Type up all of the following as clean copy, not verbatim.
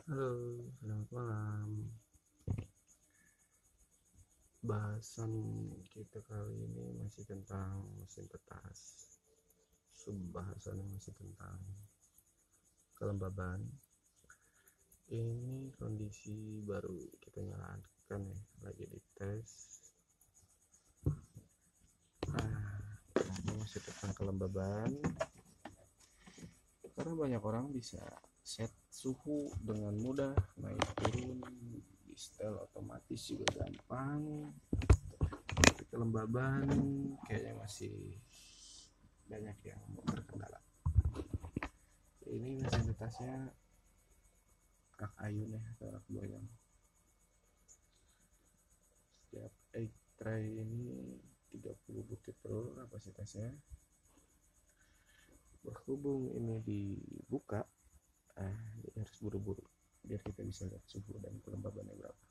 Halo, selamat malam. Bahasan kita kali ini masih tentang mesin petas. Subbahasannya masih tentang kelembaban. Ini kondisi baru kita nyalakan ya, lagi dites. Ini masih tentang kelembaban. Karena banyak orang bisa set suhu dengan mudah, naik turun, di setel otomatis juga gampang. Tapi kelembaban kayaknya masih banyak yang terkendala. Ini mesin petasnya rak ayun ya, atau rak boyong. Setiap egg tray ini 30 butir per kapasitasnya. Berhubung ini dibuka, harus buru-buru biar kita bisa lihat suhu dan kelembabannya berapa.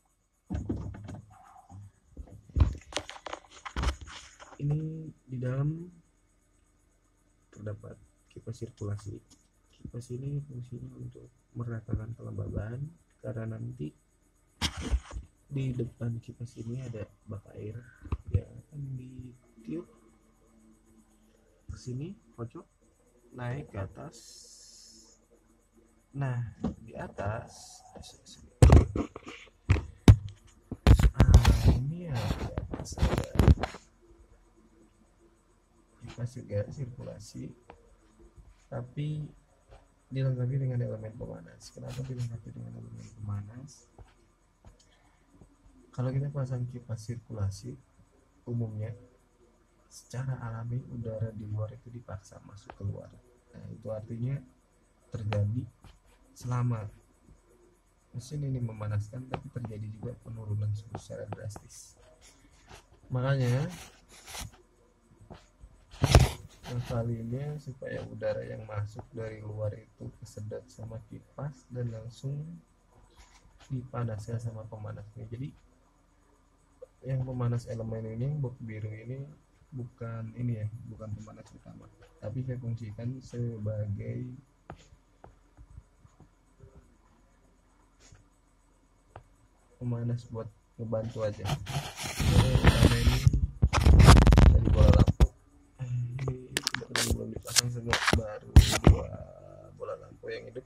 Ini di dalam terdapat kipas sirkulasi. Kipas ini fungsinya untuk meratakan kelembaban, karena nanti di depan kipas ini ada bak air yang akan ditiup ke sini pojok, naik ke atas. Nah, di atas ini ya, di atas ada kipas juga sirkulasi, tapi dilengkapi dengan elemen pemanas. Kenapa dilengkapi dengan elemen pemanas? Kalau kita pasang kipas sirkulasi, umumnya secara alami udara di luar itu dipaksa masuk keluar. Nah, itu artinya terjadi selama mesin ini memanaskan, tapi terjadi juga penurunan suhu secara drastis. Makanya kalinya supaya udara yang masuk dari luar itu kesedot sama kipas dan langsung dipanaskan sama pemanasnya. Jadi yang pemanas elemen ini, box biru ini bukan ini ya, bukan pemanas utama, tapi saya fungsikan sebagai pemanas buat ngebantu aja. Karena ini dari bola lampu, ini belum dipasang, semua baru dua bola lampu yang hidup.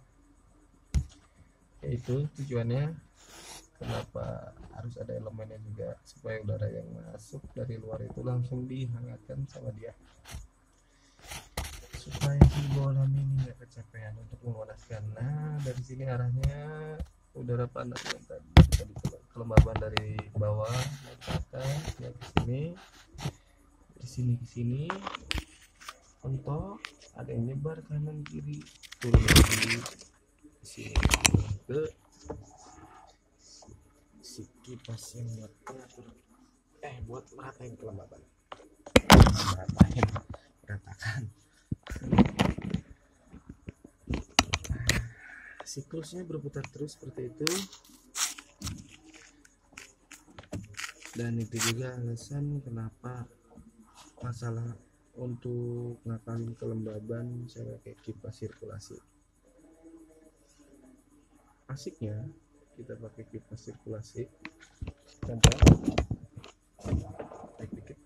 Yaitu tujuannya kenapa harus ada elemennya juga, supaya udara yang masuk dari luar itu langsung dihangatkan sama dia, supaya si bola ini nggak kecapean untuk memanaskan. Nah, dari sini arahnya udara panas yang tadi kelembaban dari bawah naik ke atas, ya ke sini, di sini ke sini, untuk ada yang nyebar kanan kiri, turun lagi ke sini ke si kipas yang buat pengatur, buat meratain kelembaban, meratakan. Siklusnya berputar terus seperti itu, dan itu juga alasan kenapa masalah untuk ngakalin kelembaban saya pakai kipas sirkulasi. Asiknya kita pakai kipas sirkulasi, contoh naik dikit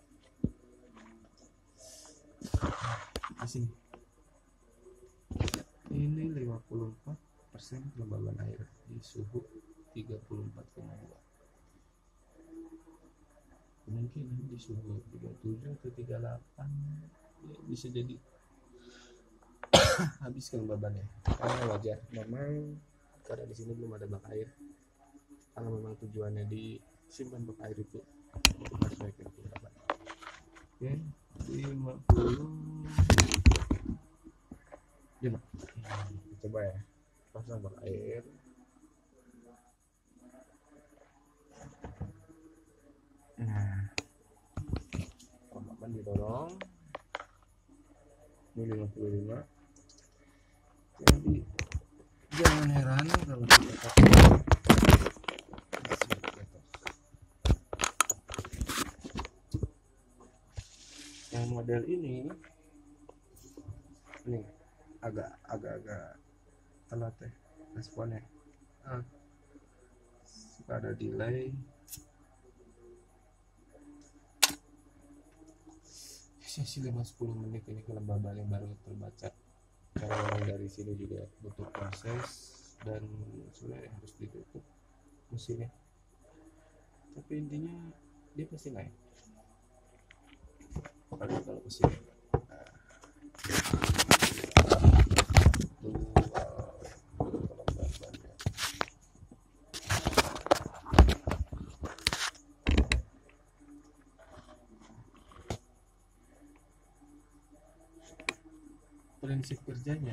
di sini, ini 54% kelembaban air di suhu 34,2. Kemungkinan di suhu 37 atau 38 ya, bisa jadi habis kelembabannya. Karena wajar, memang karena di sini belum ada bak air. Kalau memang tujuannya disimpan bak air itu harus naikin kelembaban. Oke, 55. Coba ya, pasang bak air. Nah, kelembaban didorong, ini 55. Jadi jangan heran kalau kita pakai yang model ini agak telat ya, responnya. Nah, suka ada delay. Sesi 5-10 menit ini kelembaban yang baru terbaca. Karena memang dari sini juga butuh proses dan sebenarnya harus ditutup mesinnya. Tapi intinya dia pasti naik. Apalagi kalau mesin. Prinsip kerjanya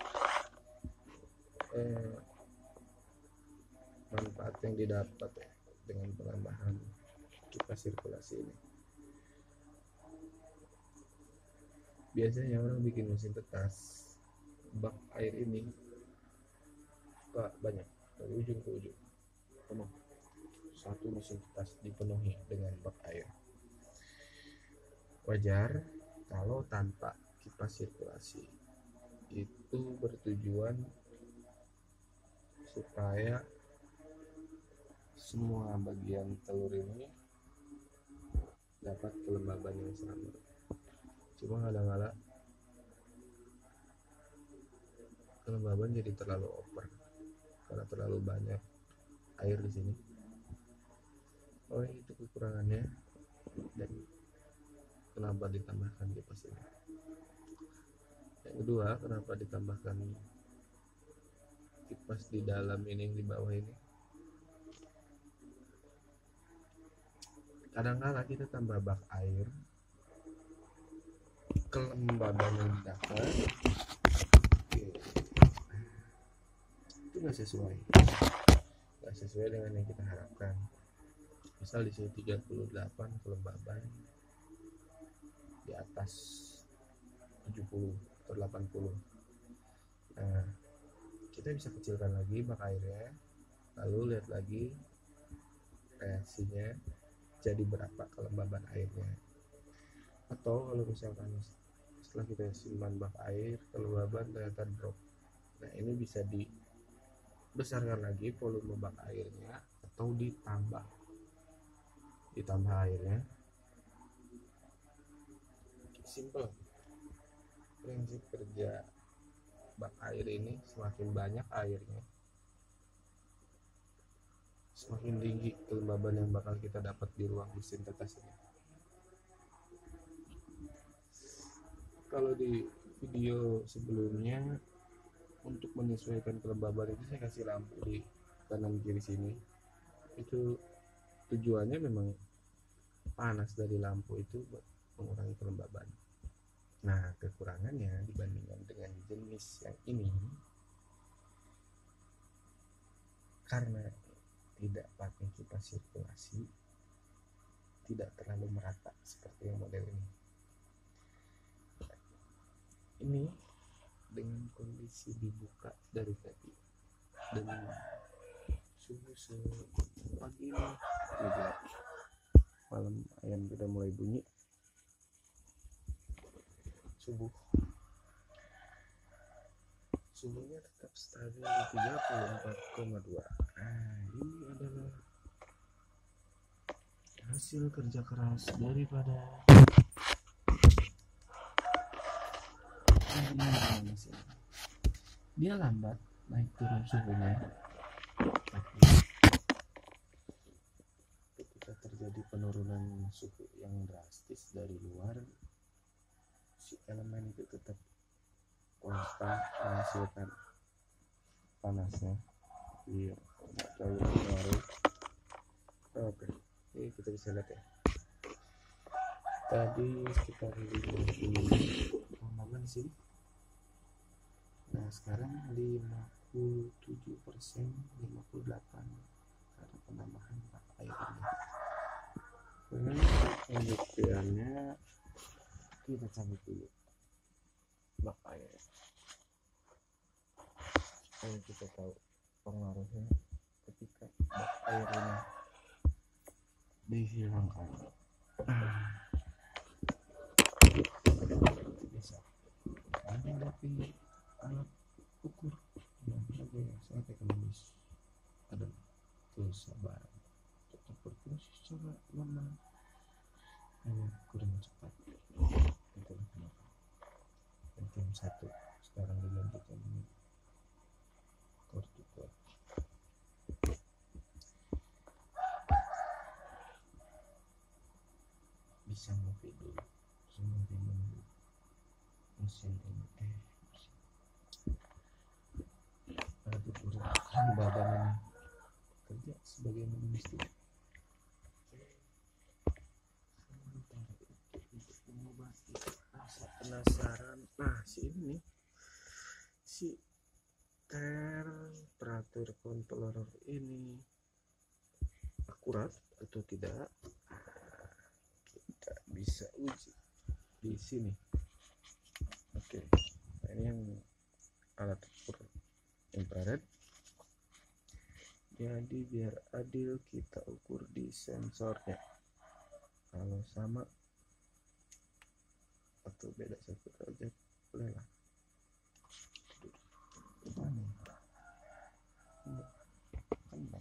manfaat yang didapat dengan penambahan kipas sirkulasi ini. Biasanya orang bikin mesin tetas, bak air ini suka banyak dari ujung ke ujung penuh. Satu mesin tetas dipenuhi dengan bak air. Wajar kalau tanpa kipas sirkulasi. Itu bertujuan supaya semua bagian telur ini dapat kelembaban yang sama. Cuma kadang-kadang kelembaban jadi terlalu over karena terlalu banyak air di sini. Oh, itu kekurangannya dan kenapa ditambahkan kipas ini. Yang kedua, kenapa ditambahkan kipas di dalam ini, yang di bawah ini? Kadang-kala kita tambah bak air, kelembaban yang didapat itu nggak sesuai dengan yang kita harapkan. Misal di sini 38 kelembaban, di atas 70 atau 80. Nah, kita bisa kecilkan lagi bak airnya, lalu lihat lagi reaksinya jadi berapa kelembaban airnya. Atau kalau misalkan setelah kita simpan bak air, kelembaban ternyata drop, nah ini bisa dibesarkan lagi volume bak airnya atau ditambah airnya. Simple. Prinsip kerja bak air ini, semakin banyak airnya, semakin tinggi kelembaban yang bakal kita dapat di ruang mesin tetas ini. Kalau di video sebelumnya, untuk menyesuaikan kelembaban itu saya kasih lampu di kanan kiri sini. Itu tujuannya memang panas dari lampu itu buat mengurangi kelembaban. Nah, kekurangannya dibandingkan dengan jenis yang ini, karena tidak pakai kipas sirkulasi, tidak terlalu merata seperti yang model ini. Ini dengan kondisi dibuka dari tadi dan suhu sepagi ini, malam ayam sudah mulai bunyi, suhunya tetap stabil di 34,2. Nah, ini adalah hasil kerja keras daripada mesin. Dia lambat naik turun suhunya, tapi ketika terjadi penurunan suhu yang drastis dari luar, si elemen itu tetap konstan menghasilkan panasnya. Iya, terlalu berpengaruh. Oke, ini kita bisa lihat ya. Tadi sekitar 50 kelembaban di sini. Nah, sekarang 57%, 58 karena penambahan bak airnya. Pembuktiannya kita cabut dulu bak air supaya kita tahu pengaruhnya ketika bak air ini dihilangkan. Bisa ada tapi alat ukur yang saya sangat ekonomis adalah kesabaran. Tetap berfungsi secara lemah, hanya kurang cepat. Itulah kenapa Pentium 1 sekarang digantikan dengan core to core. Bisa ngopi dulu sambil menunggu mesin ini aduh kurang badan ini kerja sebagai mestinya. Sementara itu untuk mengobati rasa penasaran, nah si ini nih, si temperatur controller ini akurat atau tidak, kita bisa uji di sini. Oke, nah ini yang alat ukur infrared. Jadi biar adil kita ukur di sensornya. Kalau sama atau beda 1 derajat boleh lah. Mana? Benar.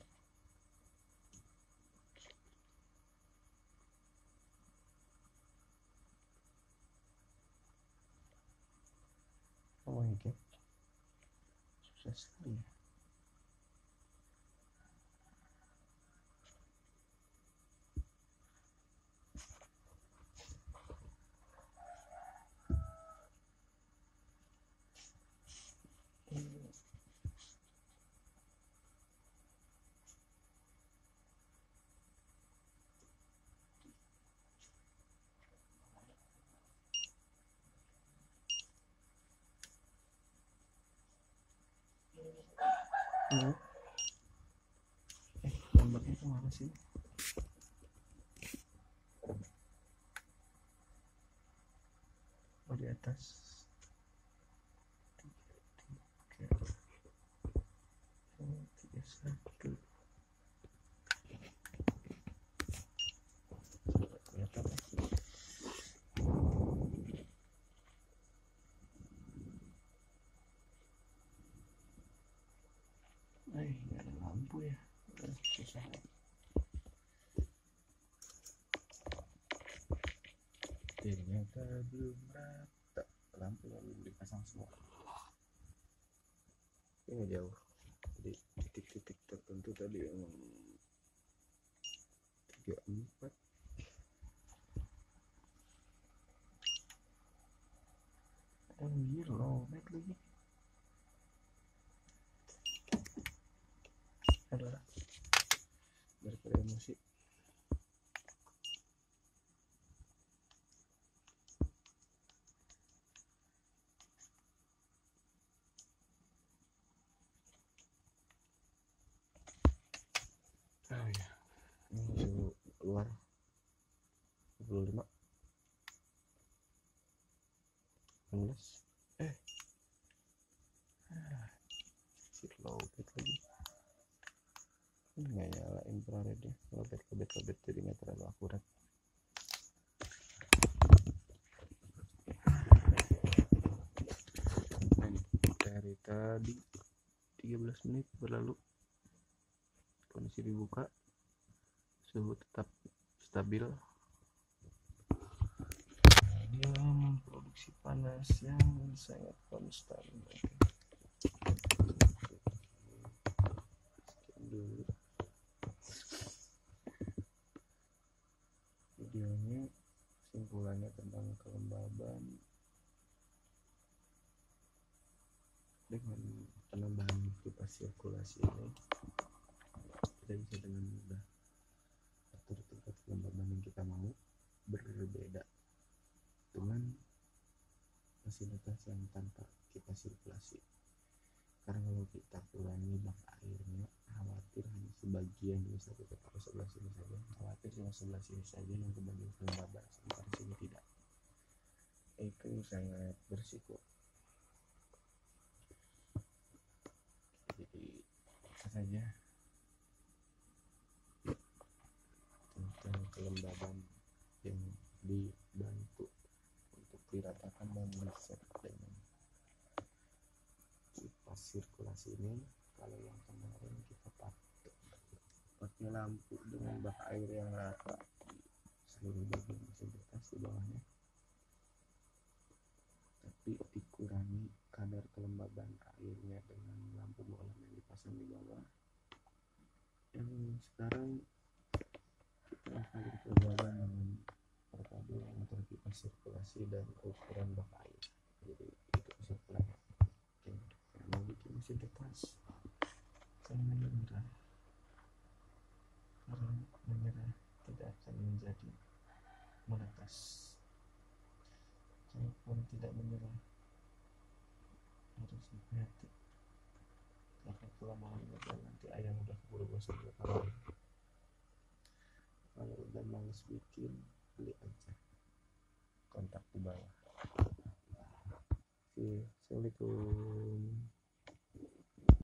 Oh my god, susah sekali ya. Gambarnya kemana sih? Oh di atas. Tiga satu. Kelihatan ya? Nggak ada lampu ya. Susah. Ternyata belum rata, lampu lalu dipasang semua. Ini jauh di titik-titik tertentu tadi yang 34. Anjir lowbat lagi. Adalah daripada emosi. Oh ya, ini suhu luar 25 16. Si lowbat lagi. Ini nggak nyala infrarednya, lowbat jadi nggak terlalu akurat. Dari tadi 13 menit berlalu, kondisi dibuka, suhu tetap stabil. Dia memproduksi panas yang sangat konstan. Sekian dulu videonya, kesimpulannya tentang kelembaban dengan penambahan kipas sirkulasi ini, kita bisa dengan mudah atur tingkat kelembaban yang kita mau. Berbeda dengan fasilitas yang tanpa kipas sirkulasi, karena kalau kita kurangi bak airnya, khawatir hanya sebagian, misalnya kita taruh sebelah sini saja, khawatir cuma sebelah sini saja yang kebagian kelembaban, sementara sini tidak. Itu sangat bersiko. Jadi apa saja tentang kelembaban yang dibantu untuk diratakan dan diset dengan kipas sirkulasi ini, Kalau yang kemarin kita pakai lampu dengan bak air yang rata, seluruh bagian fasilitas di bawahnya, tapi dikurangi kadar kelembaban airnya dengan lampu bohlam yang dipasang di bawah. Yang sekarang kita akan kelembaban dengan perpaduan antara kipas sirkulasi dan ukuran bak air. Jadi itu usulnya. Oke, yang mau bikin mesin tetas jangan menyerah, karena menyerah tidak akan menjadi menetas. Kalaupun tidak menyerah, harus hati-hati, karena kelamaan dan nanti ayam udah keburu gosong. Kalau udah males bikin, beli aja, kontak di bawah. Oke, assalamualaikum.